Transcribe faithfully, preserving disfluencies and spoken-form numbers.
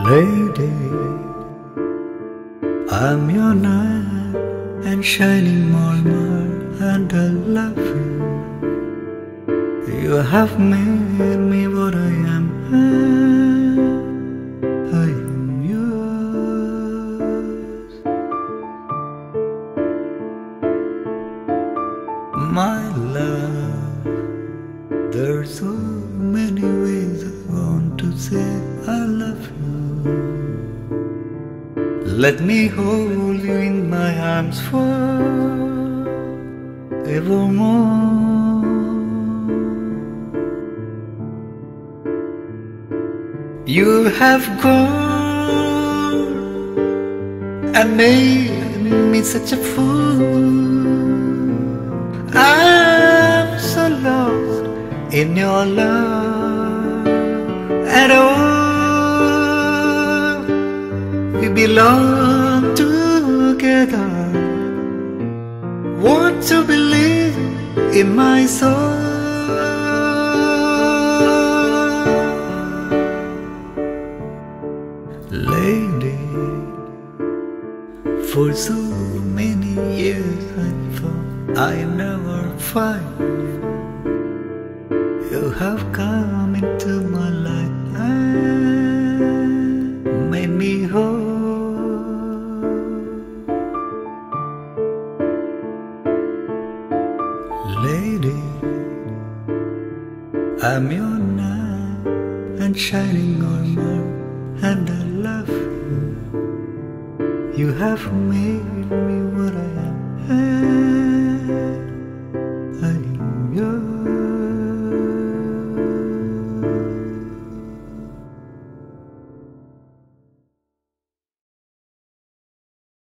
Lady, I'm your knight and shining armor, and I love you. You have made me what I am. I am yours. My love, there's so many ways I want to say I love you. Let me hold you in my arms forevermore. You have gone and made me such a fool. I'm so lost in your love, and oh, we belong together. Want to believe in my soul. Lady, for so many years I thought I never find you. You have come into my life and made me whole. Lady, I'm your knight and shining armor, and I love you. You have made me what I am. I